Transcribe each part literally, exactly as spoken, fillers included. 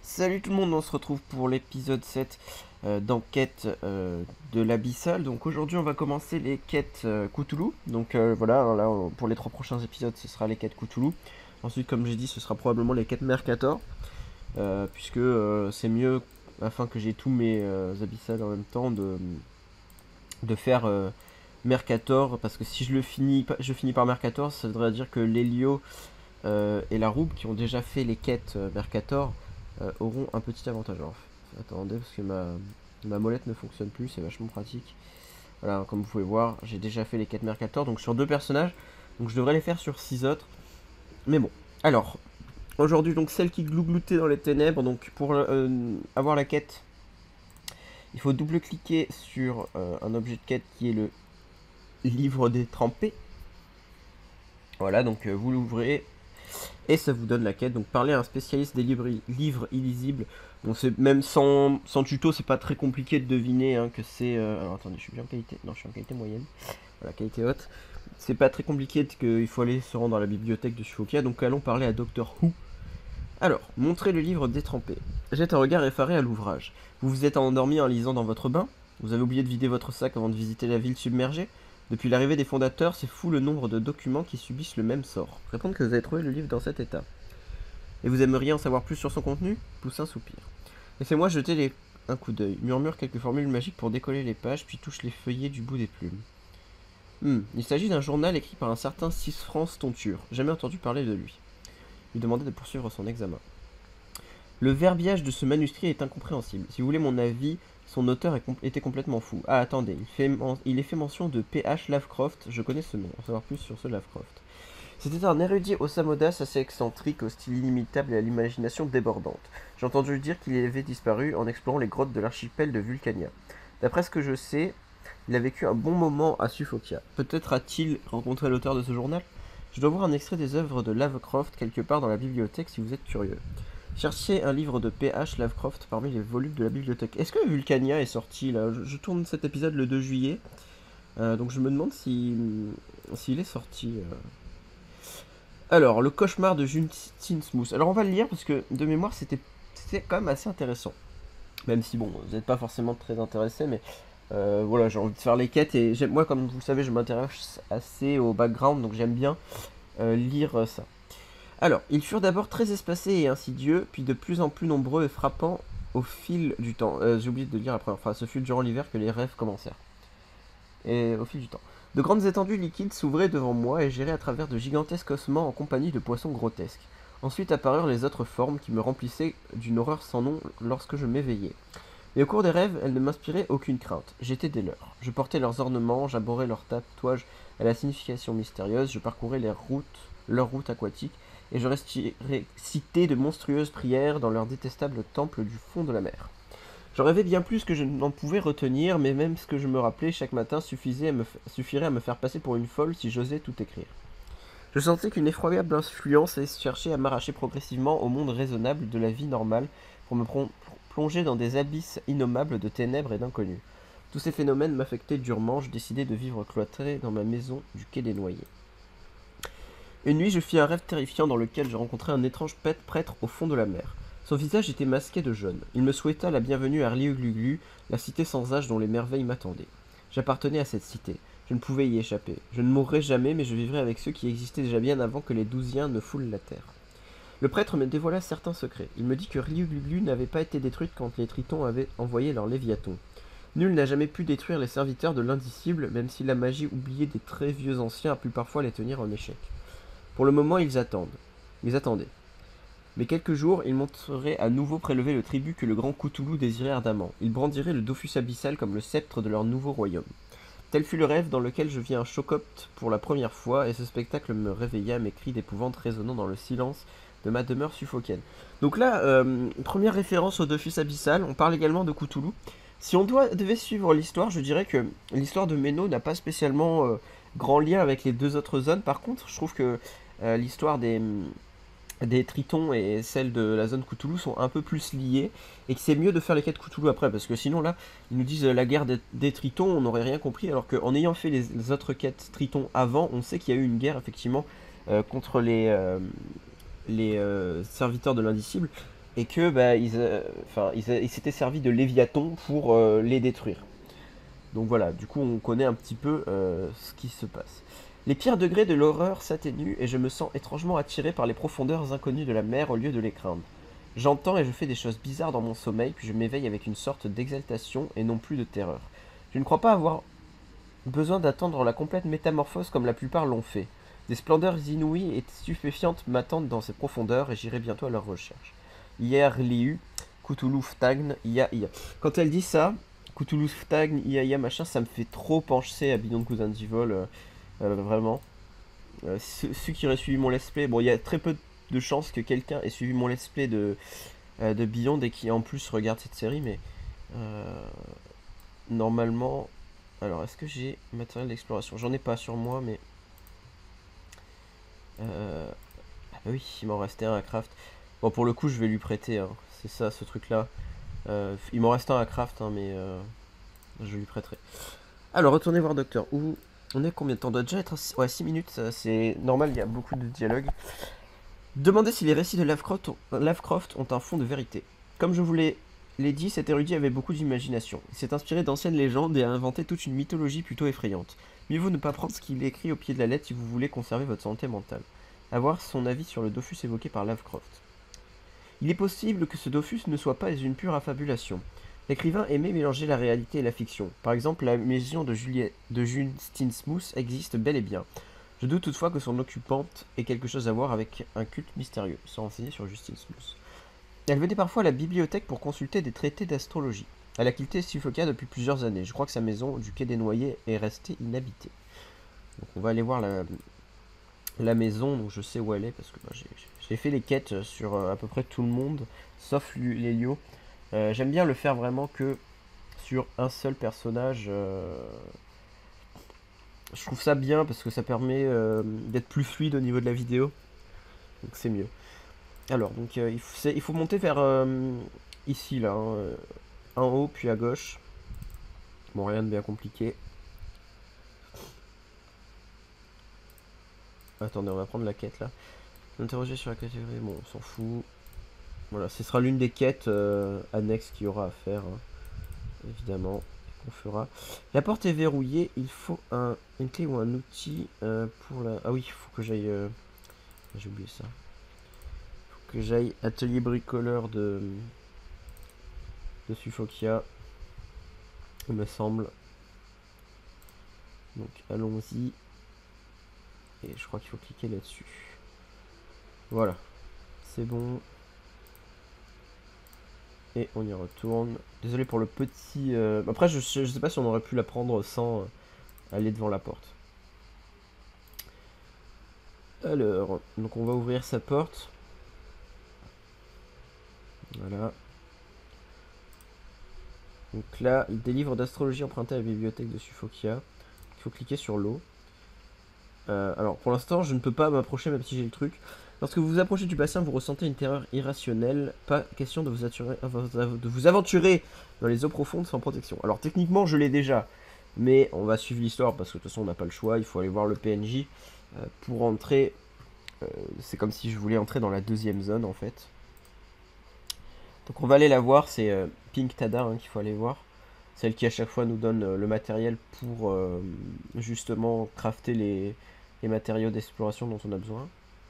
Salut tout le monde, on se retrouve pour l'épisode sept euh, d'enquête euh, de l'Abyssal. Donc aujourd'hui on va commencer les quêtes euh, Cthulhu. Donc euh, voilà, là on- pour les trois prochains épisodes ce sera les quêtes Cthulhu. Ensuite comme j'ai dit ce sera probablement les quêtes Mercator. euh, puisque euh, c'est mieux, afin que j'ai tous mes euh, Abyssal en même temps, de, de faire euh, Mercator. Parce que si je le finis, pa- je finis par Mercator, ça voudrait dire que l'Helio euh, et la Roube qui ont déjà fait les quêtes euh, Mercator euh, auront un petit avantage. Alors, attendez, parce que ma, ma molette ne fonctionne plus, c'est vachement pratique. Voilà, comme vous pouvez voir, j'ai déjà fait les quêtes Mercator, donc sur deux personnages, donc je devrais les faire sur six autres. Mais bon, alors, aujourd'hui, donc celle qui glougloutait dans les ténèbres, donc pour euh, avoir la quête, il faut double-cliquer sur euh, un objet de quête qui est le livre des trempés. Voilà, donc euh, vous l'ouvrez et ça vous donne la quête. Donc parler à un spécialiste des livres, livres illisibles. Bon, c'est même sans, sans tuto, c'est pas très compliqué de deviner hein, que c'est. Euh... Alors attendez, je suis bien en qualité. Non, je suis en qualité moyenne. Voilà, qualité haute. C'est pas très compliqué qu'il faut aller se rendre à la bibliothèque de Shufokia. Donc allons parler à Docteur Who. Alors, montrez le livre détrempé. Jette un regard effaré à l'ouvrage. Vous vous êtes endormi en lisant dans votre bain? Vous avez oublié de vider votre sac avant de visiter la ville submergée? Depuis l'arrivée des fondateurs, c'est fou le nombre de documents qui subissent le même sort. Répondre que vous avez trouvé le livre dans cet état. Et vous aimeriez en savoir plus sur son contenu? Pousse un soupir. Laissez-moi jeter les... un coup d'œil. Murmure quelques formules magiques pour décoller les pages, puis touche les feuillets du bout des plumes. Hmm, il s'agit d'un journal écrit par un certain Six-France Tonture. Jamais entendu parler de lui. Lui demander de poursuivre son examen. Le verbiage de ce manuscrit est incompréhensible. Si vous voulez mon avis, son auteur est com était complètement fou. Ah, attendez, il, fait il est fait mention de P H Lovecraft. Je connais ce nom. En savoir plus sur ce Lovecraft. C'était un érudit au Samodas assez excentrique, au style inimitable et à l'imagination débordante. J'ai entendu dire qu'il avait disparu en explorant les grottes de l'archipel de Vulcania. D'après ce que je sais, il a vécu un bon moment à Suffokia. Peut-être a-t-il rencontré l'auteur de ce journal? Je dois voir un extrait des œuvres de Lovecraft quelque part dans la bibliothèque si vous êtes curieux. Cherchez un livre de P H Lovecraft parmi les volumes de la bibliothèque. Est-ce que Vulcania est sorti là? je, je tourne cet épisode le deux juillet, euh, donc je me demande si s'il est sorti. Euh... Alors, le cauchemar de Justin Smooth. Alors on va le lire parce que de mémoire c'était c'était quand même assez intéressant. Même si bon, vous n'êtes pas forcément très intéressé, mais euh, voilà, j'ai envie de faire les quêtes et moi comme vous le savez, je m'intéresse assez au background, donc j'aime bien euh, lire ça. Alors, ils furent d'abord très espacés et insidieux, puis de plus en plus nombreux et frappants au fil du temps. Euh, J'ai oublié de lire la première phrase. Ce fut durant l'hiver que les rêves commencèrent. Et au fil du temps. De grandes étendues liquides s'ouvraient devant moi et j'errais à travers de gigantesques ossements en compagnie de poissons grotesques. Ensuite apparurent les autres formes qui me remplissaient d'une horreur sans nom lorsque je m'éveillais. Mais au cours des rêves, elles ne m'inspiraient aucune crainte. J'étais des leurs. Je portais leurs ornements, j'abhorrais leurs tatouages à la signification mystérieuse, je parcourais les routes, leurs routes aquatiques, et je récitais de monstrueuses prières dans leur détestable temple du fond de la mer. J'en rêvais bien plus que je n'en pouvais retenir, mais même ce que je me rappelais chaque matin suffisait à me suffirait à me faire passer pour une folle si j'osais tout écrire. Je sentais qu'une effroyable influence cherchait à m'arracher progressivement au monde raisonnable de la vie normale pour me plonger dans des abysses innommables de ténèbres et d'inconnus. Tous ces phénomènes m'affectaient durement, je décidai de vivre cloîtré dans ma maison du quai des Noyers. Une nuit, je fis un rêve terrifiant dans lequel je rencontrai un étrange prêtre au fond de la mer. Son visage était masqué de jaune. Il me souhaita la bienvenue à Rliugluglu, la cité sans âge dont les merveilles m'attendaient. J'appartenais à cette cité. Je ne pouvais y échapper. Je ne mourrais jamais, mais je vivrais avec ceux qui existaient déjà bien avant que les Douziens ne foulent la terre. Le prêtre me dévoila certains secrets. Il me dit que Rliugluglu n'avait pas été détruite quand les Tritons avaient envoyé leur Léviathan. Nul n'a jamais pu détruire les serviteurs de l'Indicible, même si la magie oubliée des très vieux anciens a pu parfois les tenir en échec. Pour le moment, ils attendent. Ils attendaient. Mais quelques jours, ils monteraient à nouveau prélever le tribut que le grand Cthulhu désirait ardemment. Ils brandiraient le Dofus abyssal comme le sceptre de leur nouveau royaume. Tel fut le rêve dans lequel je vis un Chocopte pour la première fois, et ce spectacle me réveilla, mes cris d'épouvante résonnant dans le silence de ma demeure suffocaine. Donc là, euh, première référence au Dofus abyssal, on parle également de Cthulhu. Si on doit, devait suivre l'histoire, je dirais que l'histoire de Menno n'a pas spécialement euh, grand lien avec les deux autres zones. Par contre, je trouve que euh, l'histoire des, des Tritons et celle de la zone Cthulhu sont un peu plus liées, et que c'est mieux de faire les quêtes Cthulhu après, parce que sinon là, ils nous disent euh, la guerre des, des Tritons, on n'aurait rien compris, alors qu'en ayant fait les, les autres quêtes Tritons avant, on sait qu'il y a eu une guerre effectivement euh, contre les, euh, les euh, serviteurs de l'Indicible. et que bah, ils, euh, enfin, ils, ils s'étaient servis de Léviathan pour euh, les détruire. Donc voilà, du coup on connaît un petit peu euh, ce qui se passe. Les pires degrés de l'horreur s'atténuent et je me sens étrangement attiré par les profondeurs inconnues de la mer au lieu de les craindre. J'entends et je fais des choses bizarres dans mon sommeil, puis je m'éveille avec une sorte d'exaltation et non plus de terreur. Je ne crois pas avoir besoin d'attendre la complète métamorphose comme la plupart l'ont fait. Des splendeurs inouïes et stupéfiantes m'attendent dans ces profondeurs et j'irai bientôt à leur recherche. Hier Liu, Cthulhu Ftagn, Ia Ia. Quand elle dit ça, Cthulhu Ftagn, Ia Ia machin, ça me fait trop pencher à Beyond Good and Evil, euh, euh, vraiment. Euh, ceux, ceux qui auraient suivi mon let's play, bon, il y a très peu de chances que quelqu'un ait suivi mon let's play de, euh, de Beyond et qui en plus regarde cette série, mais euh, normalement. Alors, est-ce que j'ai matériel d'exploration? J'en ai pas sur moi, mais. Euh... Ah bah oui, il m'en restait un à craft. Bon, pour le coup, je vais lui prêter, hein. C'est ça, ce truc-là. Euh, il m'en reste un à craft, hein, mais euh, je lui prêterai. Alors, retournez voir Docteur Who. On est combien de temps? On doit déjà être à ouais, six minutes, c'est normal, il y a beaucoup de dialogues. Demandez si les récits de Lovecraft ont, Lovecraft ont un fond de vérité. Comme je vous l'ai dit, cet érudit avait beaucoup d'imagination. Il s'est inspiré d'anciennes légendes et a inventé toute une mythologie plutôt effrayante. Mieux vaut ne pas prendre ce qu'il écrit au pied de la lettre si vous voulez conserver votre santé mentale. Avoir son avis sur le Dofus évoqué par Lovecraft. Il est possible que ce Dofus ne soit pas une pure affabulation. L'écrivain aimait mélanger la réalité et la fiction. Par exemple, la maison de, Juliette, de Justin Smooth existe bel et bien. Je doute toutefois que son occupante ait quelque chose à voir avec un culte mystérieux, sans renseigner sur Justin Smooth. Elle venait parfois à la bibliothèque pour consulter des traités d'astrologie. Elle a quitté Suffolkia depuis plusieurs années. Je crois que sa maison du quai des Noyers est restée inhabitée. Donc on va aller voir la, la maison, donc je sais où elle est, parce que bah, j'ai fait les quêtes sur euh, à peu près tout le monde, sauf Lélio. Euh, J'aime bien le faire vraiment que sur un seul personnage. Euh, je trouve ça bien parce que ça permet euh, d'être plus fluide au niveau de la vidéo. Donc c'est mieux. Alors, donc euh, il, faut, il faut monter vers euh, ici, là. Hein, euh, en haut, puis à gauche. Bon, rien de bien compliqué. Attendez, on va prendre la quête là. Interroger sur la catégorie, bon, on s'en fout. Voilà, ce sera l'une des quêtes euh, annexes qu'il y aura à faire, hein, évidemment, qu'on fera. La porte est verrouillée, il faut un, une clé ou un outil euh, pour la... Ah oui, il faut que j'aille... Euh... J'ai oublié ça. Il faut que j'aille atelier bricoleur de... de Suffolkia, il me semble. Donc allons-y. Et je crois qu'il faut cliquer là-dessus. Voilà, c'est bon. Et on y retourne. Désolé pour le petit... Euh... Après, je, je sais pas si on aurait pu la prendre sans euh, aller devant la porte. Alors, donc on va ouvrir sa porte. Voilà. Donc là, des livres d'astrologie empruntés à la bibliothèque de Suffolkia. Il faut cliquer sur l'eau. Euh, alors, pour l'instant, je ne peux pas m'approcher même si j'ai le truc. Lorsque vous vous approchez du bassin, vous ressentez une terreur irrationnelle. Pas question de vous, atturer, de vous aventurer dans les eaux profondes sans protection. Alors, techniquement, je l'ai déjà. Mais on va suivre l'histoire parce que de toute façon, on n'a pas le choix. Il faut aller voir le P N J euh, pour entrer. Euh, C'est comme si je voulais entrer dans la deuxième zone, en fait. Donc, on va aller la voir. C'est euh, Pink Tada hein, qu'il faut aller voir. Celle qui, à chaque fois, nous donne euh, le matériel pour euh, justement crafter les, les matériaux d'exploration dont on a besoin.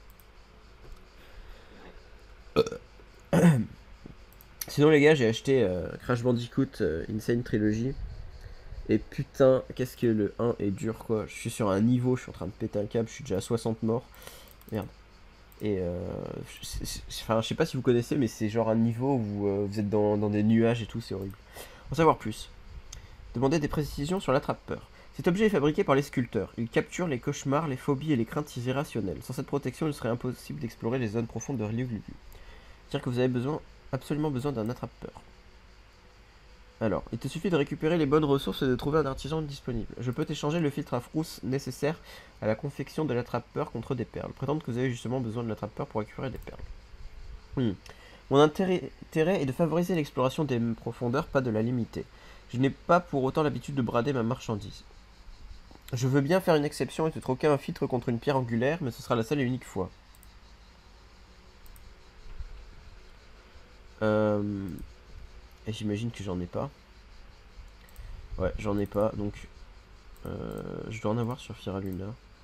Sinon les gars, j'ai acheté euh, Crash Bandicoot euh, Insane Trilogy. Et putain, qu'est-ce que le un est dur quoi. Je suis sur un niveau, je suis en train de péter un câble, je suis déjà à soixante morts. Merde. Et euh, enfin, je sais pas si vous connaissez, mais c'est genre un niveau où euh, vous êtes dans, dans des nuages et tout, c'est horrible. En savoir plus. Demandez des précisions sur l'attrape-peur. Cet objet est fabriqué par les sculpteurs. Il capture les cauchemars, les phobies et les craintes irrationnelles. Sans cette protection, il serait impossible d'explorer les zones profondes de Ryuglugu. C'est-à-dire que vous avez besoin, absolument besoin d'un attrape-peur. Alors, il te suffit de récupérer les bonnes ressources et de trouver un artisan disponible. Je peux t'échanger le filtre à frousse nécessaire à la confection de l'attrape-peur contre des perles. Prétendre que vous avez justement besoin de l'attrape-peur pour récupérer des perles. Hmm. Mon intérêt, intérêt est de favoriser l'exploration des profondeurs, pas de la limiter. Je n'ai pas pour autant l'habitude de brader ma marchandise. Je veux bien faire une exception et te troquer un filtre contre une pierre angulaire, mais ce sera la seule et unique fois. Euh, et j'imagine que j'en ai pas. Ouais, j'en ai pas, donc euh, je dois en avoir sur Firaluna.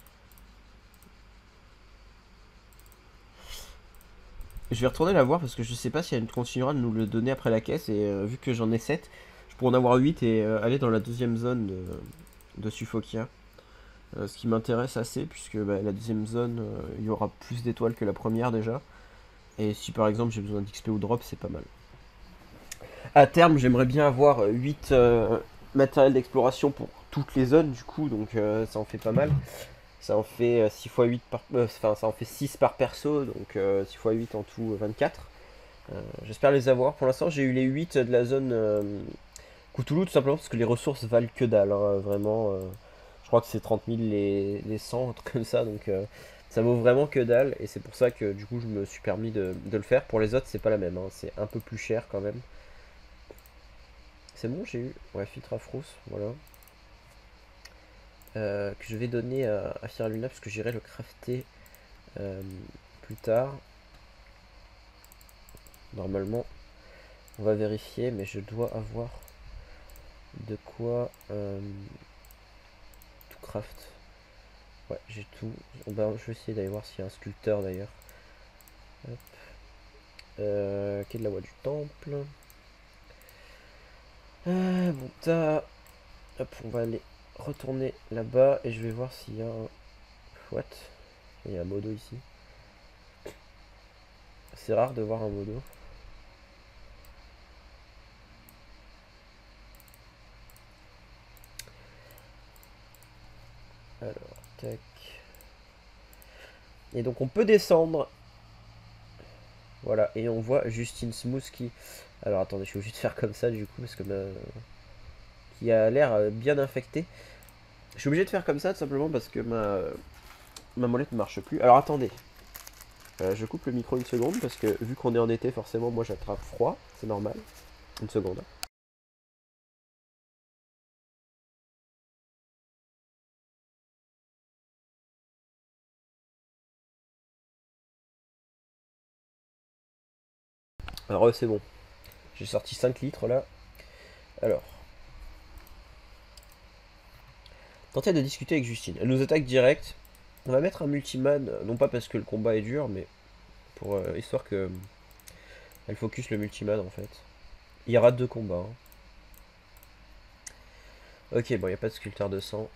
Je vais retourner la voir parce que je sais pas si elle continuera de nous le donner après la caisse. Et euh, vu que j'en ai sept, je pourrais en avoir huit et euh, aller dans la deuxième zone de, de Suffokia. Euh, ce qui m'intéresse assez, puisque bah, la deuxième zone, euh, il y aura plus d'étoiles que la première déjà. Et si par exemple j'ai besoin d'X P ou drop, c'est pas mal. À terme, j'aimerais bien avoir huit euh, matériels d'exploration pour toutes les zones, du coup, donc euh, ça en fait pas mal. Ça en fait euh, six fois huit par... euh, Enfin, ça en fait six par perso, donc euh, six fois huit en tout, euh, vingt-quatre. Euh, J'espère les avoir. Pour l'instant, j'ai eu les huit de la zone euh, Cthulhu, tout simplement parce que les ressources valent que dalle, hein, vraiment. Euh, je crois que c'est trente mille les, les cent, un truc comme ça, donc euh, ça vaut vraiment que dalle. Et c'est pour ça que du coup, je me suis permis de, de le faire. Pour les autres, c'est pas la même, hein, c'est un peu plus cher quand même. C'est bon, j'ai eu. Ouais, filtre à frousse, voilà. Euh, que je vais donner à, à Firaluna parce que j'irai le crafter euh, plus tard. Normalement, on va vérifier, mais je dois avoir de quoi euh, tout craft. Ouais, j'ai tout. Ben, je vais essayer d'aller voir s'il y a un sculpteur d'ailleurs. Hop. Euh, quelle est la voie du temple. Euh, bon, t'as. Hop, on va aller retourner là-bas et je vais voir s'il y a un. What? Il y a un modo ici. C'est rare de voir un modo. Alors, tac. Et donc on peut descendre. Voilà, et on voit Justine Smooth qui... Alors attendez, je suis obligé de faire comme ça du coup, parce que ma... qui a l'air bien infectée. Je suis obligé de faire comme ça tout simplement parce que ma, ma molette ne marche plus. Alors attendez. Euh, je coupe le micro une seconde parce que vu qu'on est en été, forcément moi j'attrape froid, c'est normal. Une seconde. Alors euh, c'est bon. J'ai sorti cinq litres là. Alors. Tentez de discuter avec Justine. Elle nous attaque direct. On va mettre un multiman, non pas parce que le combat est dur, mais pour euh, histoire que elle focus le multiman en fait. Il y aura deux combats. Hein. Ok, bon, il n'y a pas de sculpteur de sang.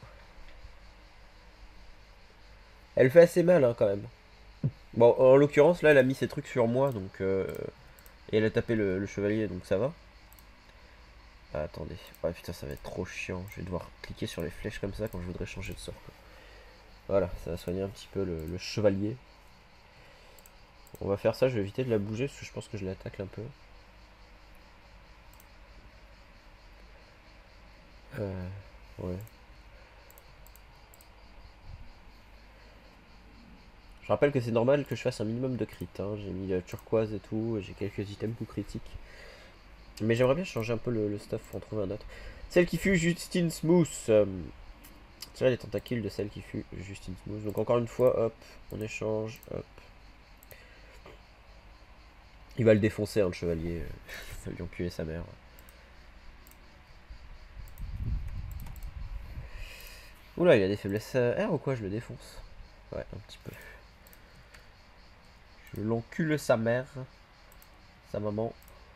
Elle fait assez mal hein, quand même. Bon, en l'occurrence, là, elle a mis ses trucs sur moi, donc... Euh, et elle a tapé le, le chevalier, donc ça va. Ah, attendez. Ouais, putain, ça va être trop chiant. Je vais devoir cliquer sur les flèches comme ça quand je voudrais changer de sort. Quoi. Voilà, ça va soigner un petit peu le, le chevalier. On va faire ça, je vais éviter de la bouger, parce que je pense que je l'attaque un peu. Euh... Ouais. Je rappelle que c'est normal que je fasse un minimum de crit. Hein. J'ai mis la turquoise et tout, j'ai quelques items coup critiques. Mais j'aimerais bien changer un peu le, le stuff pour en trouver un autre. Celle qui fut Justine Smooth. Euh, tirer les tentacules de celle qui fut Justine Smooth. Donc encore une fois, hop, on échange, hop. Il va le défoncer, hein, le chevalier. Il va lui enculer sa mère. Oula, il a des faiblesses R ou quoi? Je le défonce. Ouais, un petit peu. Je l'encule sa mère. Sa maman.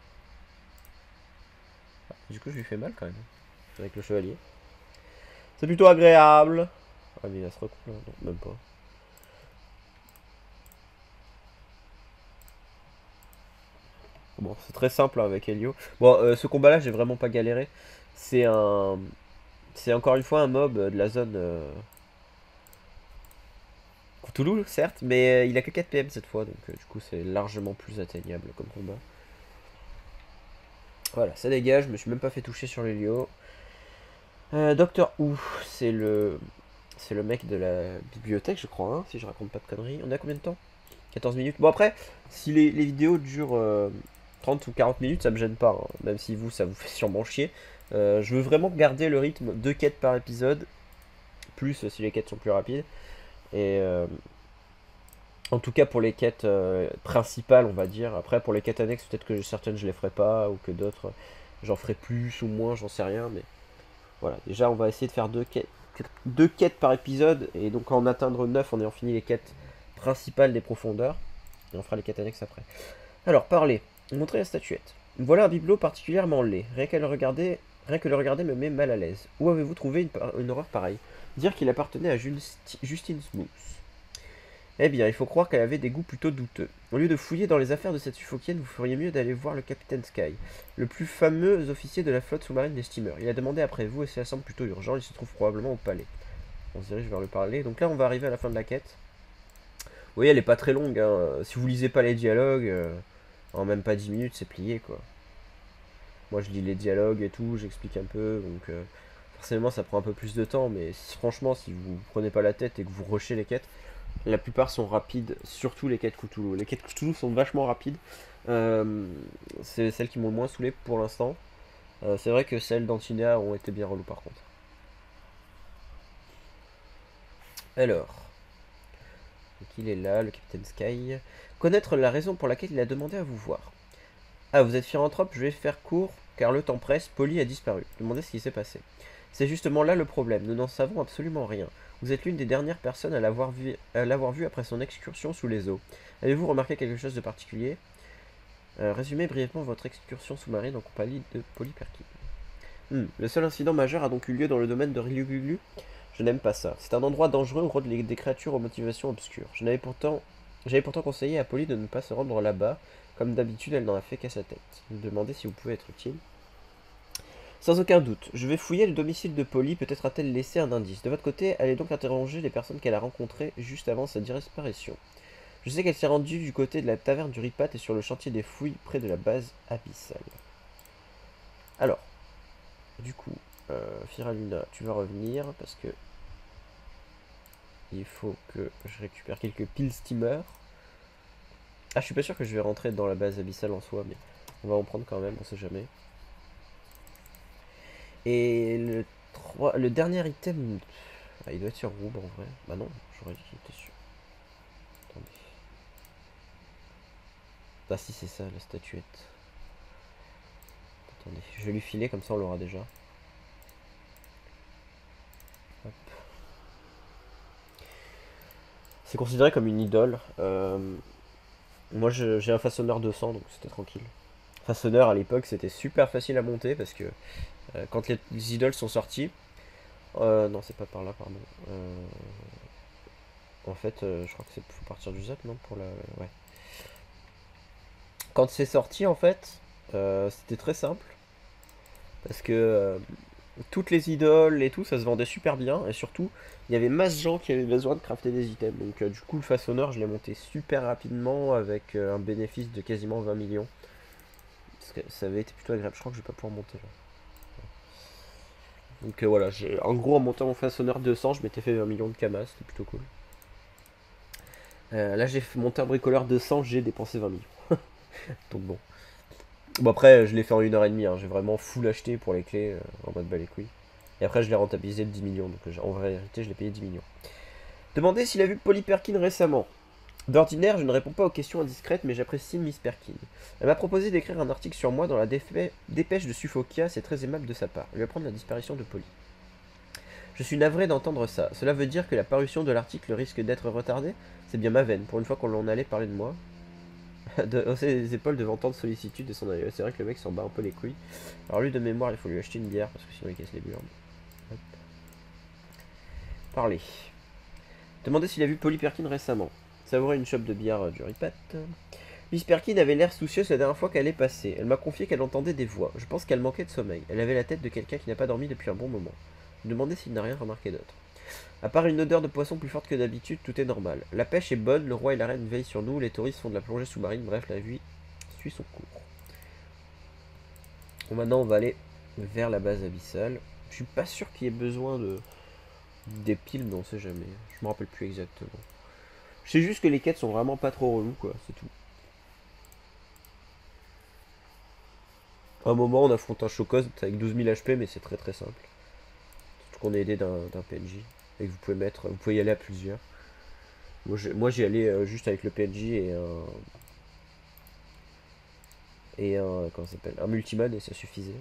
Ah, du coup, je lui fais mal quand même. Avec le chevalier. C'est plutôt agréable. Ah, mais il va se recouper. Non, même pas. Bon, c'est très simple hein, avec Helio. Bon, euh, ce combat-là, j'ai vraiment pas galéré. C'est un... C'est encore une fois un mob de la zone... Euh... Cthulhu, certes, mais euh, il a que quatre P M cette fois, donc euh, du coup c'est largement plus atteignable comme combat. Voilà, ça dégage, je me suis même pas fait toucher sur l'Helio. Euh, Docteur Who, c'est le... C'est le mec de la bibliothèque, je crois, hein, si je raconte pas de conneries. On est à combien de temps? quatorze minutes. Bon après, si les, les vidéos durent euh, trente ou quarante minutes, ça me gêne pas, hein, même si vous, ça vous fait sûrement chier. Euh, je veux vraiment garder le rythme de quêtes par épisode, plus si les quêtes sont plus rapides. Et... Euh... En tout cas pour les quêtes euh, principales, on va dire. Après pour les quêtes annexes, peut-être que certaines je les ferai pas, ou que d'autres j'en ferai plus ou moins, j'en sais rien. Mais voilà, déjà on va essayer de faire deux quêtes, deux quêtes par épisode, et donc en atteindre neuf en ayant fini les quêtes principales des profondeurs. Et on fera les quêtes annexes après. Alors, parler. Montrer la statuette. Voilà un bibelot particulièrement laid. Rien qu'à le regarder, rien que le regarder me met mal à l'aise. Où avez-vous trouvé une, une horreur pareille? Dire qu'il appartenait à Justi Justine Smooth. Eh bien, il faut croire qu'elle avait des goûts plutôt douteux. Au lieu de fouiller dans les affaires de cette Suffolkienne, vous feriez mieux d'aller voir le capitaine Sky, le plus fameux officier de la flotte sous-marine des steamers. Il a demandé après vous et cela semble plutôt urgent, il se trouve probablement au palais. On se dirige vers le palais. Donc là, on va arriver à la fin de la quête. Vous voyez, elle est pas très longue, hein. Si vous lisez pas les dialogues, euh, en même pas dix minutes, c'est plié, quoi. Moi, je lis les dialogues et tout, j'explique un peu, donc euh, forcément, ça prend un peu plus de temps, mais franchement, si vous prenez pas la tête et que vous rushez les quêtes, la plupart sont rapides, surtout les quêtes Cthulhu. Les quêtes Cthulhu sont vachement rapides. Euh, c'est celles qui m'ont le moins saoulé pour l'instant. Euh, c'est vrai que celles d'Antinéa ont été bien reloues par contre. Alors, donc il est là, le capitaine Sky. Connaître la raison pour laquelle il a demandé à vous voir. Ah, vous êtes philanthrope, je vais faire court, car le temps presse, Polly a disparu. Demandez ce qui s'est passé. C'est justement là le problème, nous n'en savons absolument rien. Vous êtes l'une des dernières personnes à l'avoir vu, à l'avoir vu après son excursion sous les eaux. Avez-vous remarqué quelque chose de particulier? euh, Résumez brièvement votre excursion sous-marine en compagnie de Polly Perkin. Hmm. Le seul incident majeur a donc eu lieu dans le domaine de Ryugulu. Je n'aime pas ça. C'est un endroit dangereux où rôdent des créatures aux motivations obscures. Je n'avais pourtant... J'avais pourtant conseillé à Polly de ne pas se rendre là-bas. Comme d'habitude, elle n'en a fait qu'à sa tête. Vous me demandez si vous pouvez être utile. Sans aucun doute. Je vais fouiller le domicile de Polly. Peut-être a-t-elle laissé un indice. De votre côté, allez donc interroger les personnes qu'elle a rencontrées juste avant sa disparition. Je sais qu'elle s'est rendue du côté de la taverne du Ripat et sur le chantier des fouilles près de la base abyssale. Alors, du coup, euh, Firaluna, tu vas revenir parce que il faut que je récupère quelques piles steamer. Ah, je suis pas sûr que je vais rentrer dans la base abyssale en soi, mais on va en prendre quand même, on sait jamais. Et le, trois, le dernier item, ah, il doit être sur Roube en vrai. Bah non, j'aurais dit qu'il était sur. Attendez. Bah si, c'est ça, la statuette. Attendez, je vais lui filer, comme ça on l'aura déjà. C'est considéré comme une idole. Euh, moi j'ai un façonneur deux cents, donc c'était tranquille. Façonneur à l'époque c'était super facile à monter parce que euh, quand les, les idoles sont sorties, euh, non c'est pas par là pardon. Euh, en fait euh, je crois que c'est faut partir du zap non pour la ouais. Quand c'est sorti en fait euh, c'était très simple parce que euh, toutes les idoles et tout ça se vendait super bien et surtout il y avait masse de gens qui avaient besoin de crafter des items donc euh, du coup le façonneur je l'ai monté super rapidement avec euh, un bénéfice de quasiment vingt millions parce que ça avait été plutôt agréable. Je crois que je vais pas pouvoir monter là. Donc euh, voilà, en gros en montant mon façonneur deux cents je m'étais fait vingt millions de camas, c'était plutôt cool. Euh, là j'ai monté un bricoleur deux cents, j'ai dépensé vingt millions. Donc bon. Bon après je l'ai fait en une heure et demie, hein. J'ai vraiment full acheté pour les clés euh, en mode bas les couilles. Et après je l'ai rentabilisé de dix millions, donc euh, en vérité je l'ai payé dix millions. Demandez s'il a vu Polly Perkin récemment. D'ordinaire, je ne réponds pas aux questions indiscrètes, mais j'apprécie Miss Perkin. Elle m'a proposé d'écrire un article sur moi dans la dépêche de Suffolkia, c'est très aimable de sa part. Je vais apprendre la disparition de Polly. Je suis navré d'entendre ça. Cela veut dire que la parution de l'article risque d'être retardée? C'est bien ma veine, pour une fois qu'on en allait parler de moi. De hausser les épaules devant tant de sollicitude de son aïeux. C'est vrai que le mec s'en bat un peu les couilles. Alors lui de mémoire, il faut lui acheter une bière, parce que sinon il casse les burnes. Hop. Parler. Demandez s'il a vu Polly Perkin récemment. Savourer une chope de bière euh, du Ripat. Miss Perkin avait l'air soucieuse la dernière fois qu'elle est passée. Elle m'a confié qu'elle entendait des voix. Je pense qu'elle manquait de sommeil. Elle avait la tête de quelqu'un qui n'a pas dormi depuis un bon moment. Je me demandais s'il n'a rien remarqué d'autre. À part une odeur de poisson plus forte que d'habitude, tout est normal. La pêche est bonne, le roi et la reine veillent sur nous, les touristes font de la plongée sous-marine, bref, la vie suit son cours. Bon, maintenant on va aller vers la base abyssale. Je suis pas sûr qu'il y ait besoin de des piles, mais on sait jamais. Je me rappelle plus exactement. Je sais juste que les quêtes sont vraiment pas trop reloues, quoi, c'est tout. À un moment, on affronte un Chocos avec douze mille H P, mais c'est très très simple. Surtout qu'on est aidé d'un P N J. Et que vous pouvez mettre, vous pouvez y aller à plusieurs. Moi j'y allais euh, juste avec le P N J et un... Et un... Comment ça s'appelle? Un multiman et ça suffisait.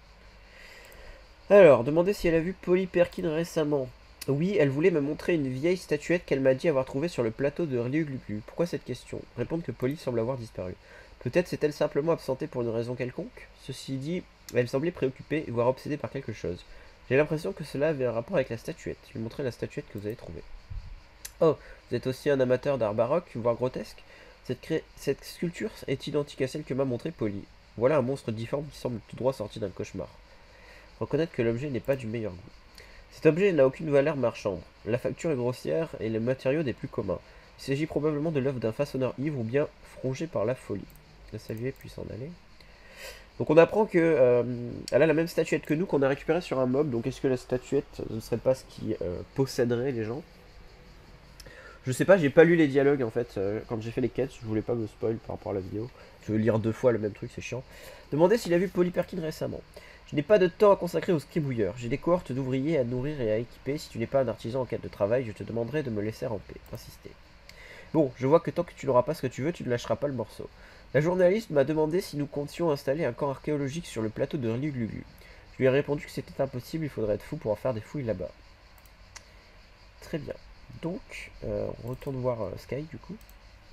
Alors, demandez si elle a vu Polly Perkin récemment. Oui, elle voulait me montrer une vieille statuette qu'elle m'a dit avoir trouvée sur le plateau de Rliuglugu. Pourquoi cette question? Répondre que Polly semble avoir disparu. Peut-être s'est-elle simplement absentée pour une raison quelconque? Ceci dit, elle semblait préoccupée, voire obsédée par quelque chose. J'ai l'impression que cela avait un rapport avec la statuette. Je lui montrer la statuette que vous avez trouvée. Oh, vous êtes aussi un amateur d'art baroque, voire grotesque? Cette, cré... Cette sculpture est identique à celle que m'a montrée Polly. Voilà un monstre difforme qui semble tout droit sorti d'un cauchemar. Reconnaître que l'objet n'est pas du meilleur goût. Cet objet n'a aucune valeur marchande. La facture est grossière et le matériau des plus communs. Il s'agit probablement de l'œuvre d'un façonneur ivre ou bien frongé par la folie. La saluer puis s'en aller. Donc on apprend que euh, elle a la même statuette que nous qu'on a récupérée sur un mob. Donc est-ce que la statuette ne serait pas ce qui euh, posséderait les gens? Je sais pas, j'ai pas lu les dialogues en fait. Euh, quand j'ai fait les quêtes, je voulais pas me spoil par rapport à la vidéo. Je veux lire deux fois le même truc, c'est chiant. Demandez s'il a vu Polly Perkin récemment. Je n'ai pas de temps à consacrer aux scribouilleurs. J'ai des cohortes d'ouvriers à nourrir et à équiper. Si tu n'es pas un artisan en quête de travail, je te demanderai de me laisser en paix. Insister. Bon, je vois que tant que tu n'auras pas ce que tu veux, tu ne lâcheras pas le morceau. La journaliste m'a demandé si nous comptions installer un camp archéologique sur le plateau de Rliuglugu. Je lui ai répondu que c'était impossible, il faudrait être fou pour en faire des fouilles là-bas. Très bien. Donc, euh, on retourne voir euh, Sky du coup.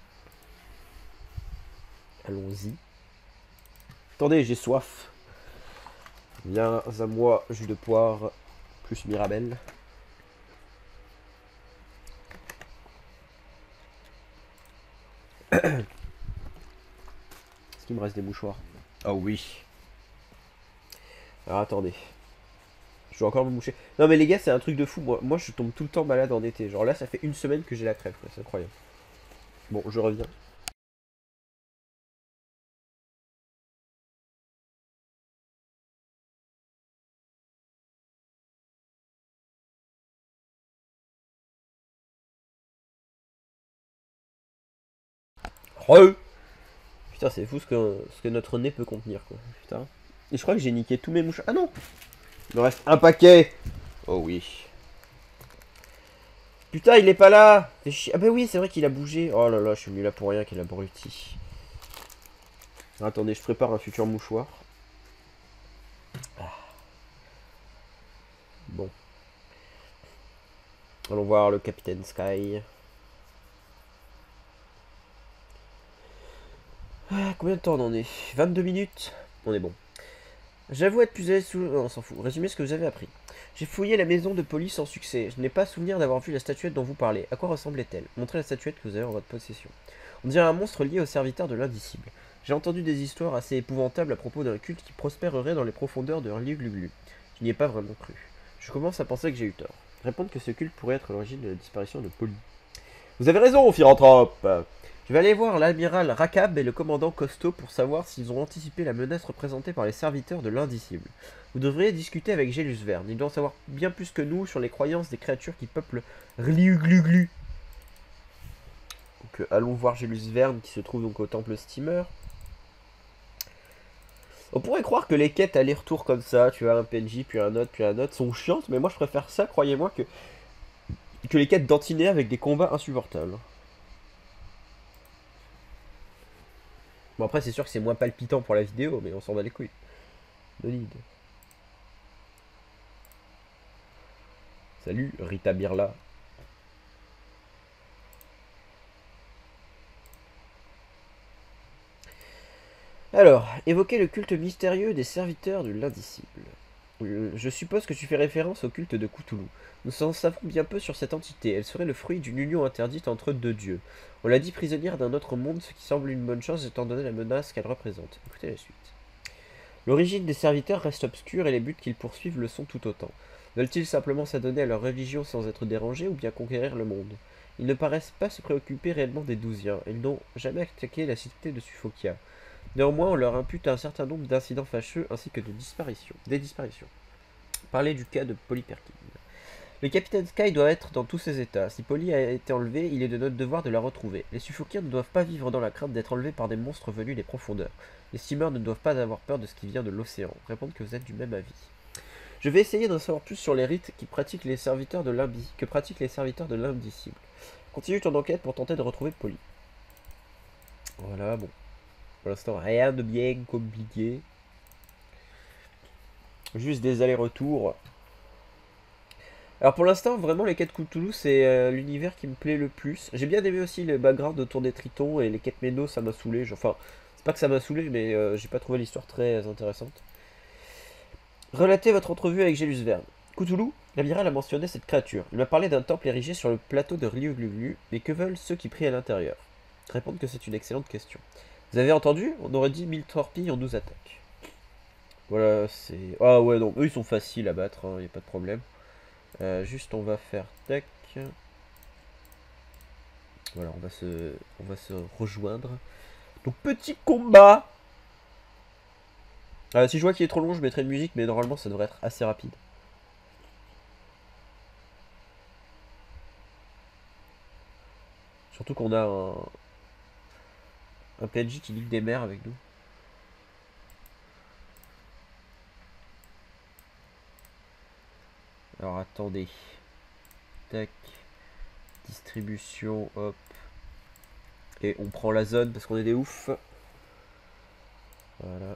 Allons-y. Attendez, j'ai soif. Viens à moi, jus de poire, plus Mirabelle. Est-ce qu'il me reste des mouchoirs? Oh oui. Alors attendez. Je dois encore me moucher. Non mais les gars, c'est un truc de fou. Moi, moi, je tombe tout le temps malade en été. Genre là, ça fait une semaine que j'ai la crève. C'est incroyable. Bon, je reviens. Re Putain, c'est fou ce que, ce que notre nez peut contenir, quoi. Putain. Et je crois que j'ai niqué tous mes mouchoirs. Ah non! Il me reste un paquet! Oh oui. Putain, il est pas là! Ah bah oui, c'est vrai qu'il a bougé. Oh là là, je suis venu là pour rien, quel abruti. Attendez, je prépare un futur mouchoir. Ah. Bon. Allons voir le Capitaine Sky. Ah, combien de temps on en est? vingt-deux minutes. On est bon. J'avoue être plus à l'aise sous... Non, on s'en fout. Résumez ce que vous avez appris. J'ai fouillé la maison de police sans succès. Je n'ai pas souvenir d'avoir vu la statuette dont vous parlez. À quoi ressemblait-elle? Montrez la statuette que vous avez en votre possession. On dirait un monstre lié au serviteur de l'indicible. J'ai entendu des histoires assez épouvantables à propos d'un culte qui prospérerait dans les profondeurs de Rliuglugu. Je n'y ai pas vraiment cru. Je commence à penser que j'ai eu tort. Répondre que ce culte pourrait être l'origine de la disparition de Polly. Vous avez raison, philanthrope. Je vais aller voir l'amiral Rakab et le commandant Costo pour savoir s'ils ont anticipé la menace représentée par les serviteurs de l'indicible. Vous devriez discuter avec Gélus Verne. Il doit en savoir bien plus que nous sur les croyances des créatures qui peuplent Rliuglugu. Donc euh, allons voir Gélus Verne qui se trouve donc au temple steamer. On pourrait croire que les quêtes aller-retour comme ça, tu vois, un P N J, puis un autre, puis un autre, sont chiantes, mais moi je préfère ça, croyez-moi, que, que les quêtes d'Antiné avec des combats insupportables. Bon après c'est sûr que c'est moins palpitant pour la vidéo, mais on s'en bat les couilles. No need. Salut Rita Birla. Alors, évoquer le culte mystérieux des serviteurs de l'indicible. Je suppose que tu fais référence au culte de Cthulhu. Nous en savons bien peu sur cette entité. Elle serait le fruit d'une union interdite entre deux dieux. On l'a dit prisonnière d'un autre monde, ce qui semble une bonne chose étant donné la menace qu'elle représente. Écoutez la suite. L'origine des serviteurs reste obscure et les buts qu'ils poursuivent le sont tout autant. Veulent-ils simplement s'adonner à leur religion sans être dérangés ou bien conquérir le monde? Ils ne paraissent pas se préoccuper réellement des Douziens. Ils n'ont jamais attaqué la cité de Suffokia. Néanmoins, on leur impute un certain nombre d'incidents fâcheux ainsi que de disparitions, des disparitions. Parler du cas de Polly Perkin. Le capitaine Sky doit être dans tous ses états. Si Polly a été enlevée, il est de notre devoir de la retrouver. Les Suffokiens ne doivent pas vivre dans la crainte d'être enlevés par des monstres venus des profondeurs. Les steamers ne doivent pas avoir peur de ce qui vient de l'océan. Répondre que vous êtes du même avis. Je vais essayer d'en savoir plus sur les rites qui pratiquent les serviteurs de l'imbi, que pratiquent les serviteurs de l'indicible. Continue ton enquête pour tenter de retrouver Polly. Voilà, bon. Pour l'instant, rien de bien compliqué. Juste des allers-retours. Alors pour l'instant, vraiment, les quêtes Cthulhu, c'est euh, l'univers qui me plaît le plus. J'ai bien aimé aussi le background autour des tritons et les quêtes Méno, ça m'a saoulé. Enfin, c'est pas que ça m'a saoulé, mais euh, j'ai pas trouvé l'histoire très intéressante. Relatez votre entrevue avec Gélus Verne. Cthulhu, l'amiral a mentionné cette créature. Il m'a parlé d'un temple érigé sur le plateau de Riugluglu, mais que veulent ceux qui prient à l'intérieur? Répondre que c'est une excellente question. Vous avez entendu? On aurait dit mille torpilles en douze attaques. Voilà, c'est... Ah ouais, non, eux ils sont faciles à battre, il hein, n'y a pas de problème. Euh, juste on va faire tac. Voilà, on va se, on va se rejoindre. Donc petit combat. Euh, si je vois qu'il est trop long, je mettrai une musique, mais normalement ça devrait être assez rapide. Surtout qu'on a un, un P N J qui ligue des mers avec nous. Alors attendez. Tac. Distribution, hop. Et on prend la zone parce qu'on est des oufs. Voilà.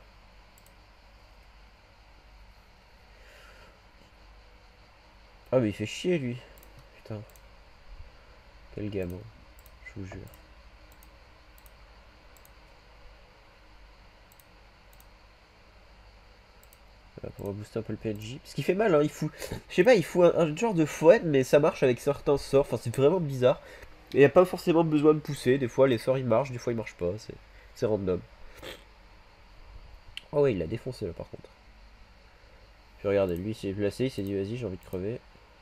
Ah mais il fait chier lui. Putain. Quel gamin. Je vous jure. Voilà, on va booster un peu le P N J. Parce qu'il fait mal, hein. Il fout. Je sais pas, il fout un, un genre de fouette, mais ça marche avec certains sorts. Enfin, c'est vraiment bizarre. Et il n'y a pas forcément besoin de pousser. Des fois, les sorts ils marchent, des fois ils marchent pas. C'est random. Oh ouais, il l'a défoncé là par contre. Puis regardez, lui il s'est placé, il s'est dit vas-y, j'ai envie de crever.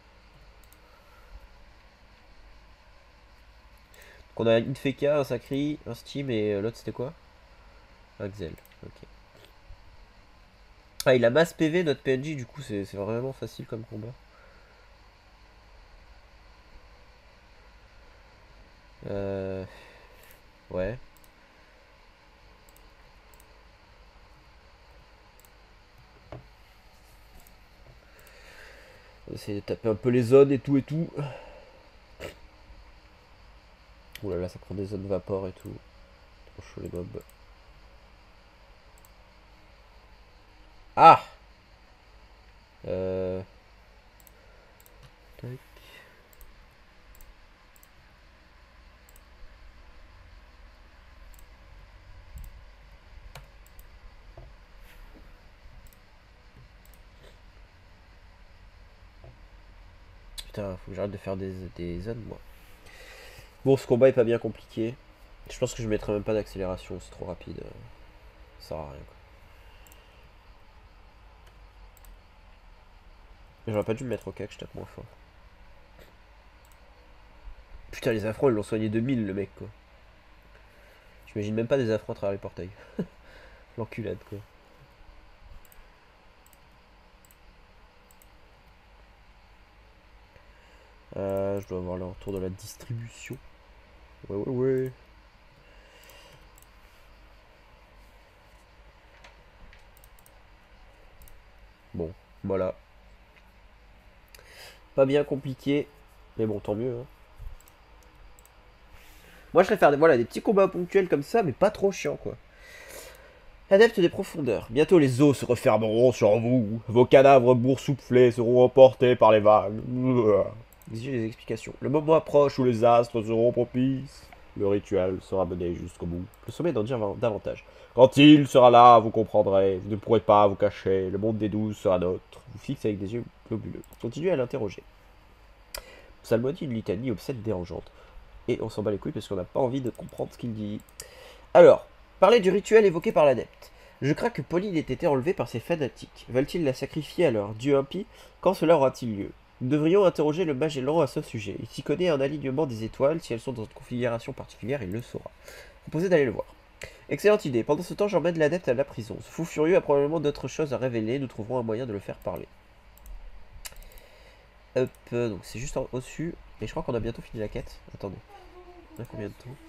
Donc on a une Feka, un Sacri, un Steam et euh, l'autre c'était quoi? Axel, ok. Ah, il a masse P V notre P N J, du coup c'est vraiment facile comme combat. Euh... Ouais. On va essayer de taper un peu les zones et tout et tout. Ouh là là, ça prend des zones vapor et tout. Trop chaud les mobs. Ah Euh... Tac. Putain, faut que j'arrête de faire des, des zones moi. Bon, ce combat est pas bien compliqué. Je pense que je mettrai même pas d'accélération, c'est trop rapide. Ça sert à rien quoi. J'aurais pas dû me mettre au cac, je tape moins fort. Putain, les affronts, ils l'ont soigné deux mille le mec quoi. J'imagine même pas des affronts à travers les portails. L'enculade quoi. Euh, je dois avoir le retour de la distribution. Ouais, ouais, ouais. Bon, voilà. Pas bien compliqué. Mais bon, tant mieux. Hein. Moi, je préfère voilà, des petits combats ponctuels comme ça, mais pas trop chiants, quoi. Adepte des profondeurs. Bientôt les eaux se refermeront sur vous. Vos cadavres boursouflés seront emportés par les vagues. Exiger des explications. Le moment approche où les astres seront propices. Le rituel sera mené jusqu'au bout. Le sommet d'en dire davantage. Quand il sera là, vous comprendrez. Vous ne pourrez pas vous cacher. Le monde des douze sera nôtre. Vous fixe avec des yeux globuleux. Continuez à l'interroger. Psalmodie une litanie obscène dérangeante. Et on s'en bat les couilles parce qu'on n'a pas envie de comprendre ce qu'il dit. Alors, parlez du rituel évoqué par l'adepte. Je crains que Pauline ait été enlevée par ces fanatiques. Veulent-ils la sacrifier à leur dieu impie? Quand cela aura-t-il lieu? Nous devrions interroger le Magellan à ce sujet. Il s'y connaît un alignement des étoiles. Si elles sont dans une configuration particulière, il le saura. Proposez d'aller le voir. Excellente idée. Pendant ce temps, j'emmène l'adepte à la prison. Ce fou furieux a probablement d'autres choses à révéler. Nous trouverons un moyen de le faire parler. Hop, donc c'est juste au-dessus. Et je crois qu'on a bientôt fini la quête. Attendez. On a combien de temps?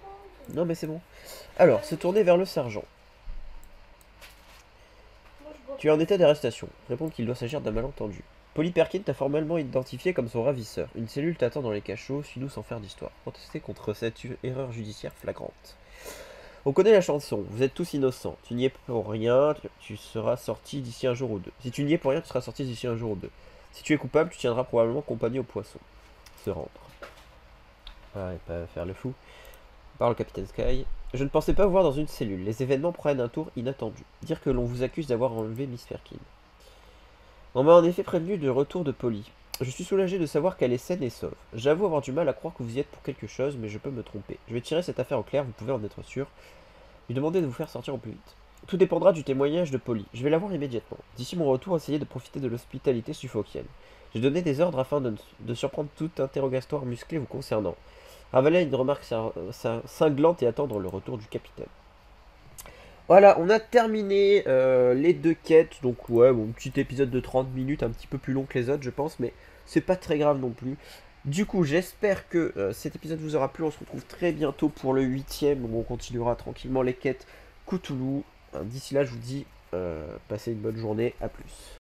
Non mais c'est bon. Alors, se tourner vers le sergent. Tu es en état d'arrestation. Réponds qu'il doit s'agir d'un malentendu. Polly Perkins t'a formellement identifié comme son ravisseur. Une cellule t'attend dans les cachots, suis-nous sans faire d'histoire. Protester contre cette erreur judiciaire flagrante. On connaît la chanson, vous êtes tous innocents. Tu n'y es pour rien, tu, tu seras sorti d'ici un jour ou deux. Si tu n'y es pour rien, tu seras sorti d'ici un jour ou deux. Si tu es coupable, tu tiendras probablement compagnie au poisson. Se rendre. Ah, et pas faire le fou. Parle au capitaine Sky. Je ne pensais pas vous voir dans une cellule. Les événements prennent un tour inattendu. Dire que l'on vous accuse d'avoir enlevé Miss Perkins. On m'a en effet prévenu du retour de Polly. Je suis soulagé de savoir qu'elle est saine et sauve. J'avoue avoir du mal à croire que vous y êtes pour quelque chose, mais je peux me tromper. Je vais tirer cette affaire au clair, vous pouvez en être sûr. Lui demander de vous faire sortir au plus vite. Tout dépendra du témoignage de Polly. Je vais la voir immédiatement. D'ici mon retour, essayez de profiter de l'hospitalité suffolkienne. J'ai donné des ordres afin de, de surprendre tout interrogatoire musclé vous concernant. Ravaler une remarque cinglante et attendre le retour du capitaine. Voilà, on a terminé euh, les deux quêtes. Donc ouais, bon, petit épisode de trente minutes, un petit peu plus long que les autres, je pense, mais c'est pas très grave non plus. Du coup, j'espère que euh, cet épisode vous aura plu. On se retrouve très bientôt pour le huitième, où on continuera tranquillement les quêtes Cthulhu. D'ici là, je vous dis, euh, passez une bonne journée, à plus.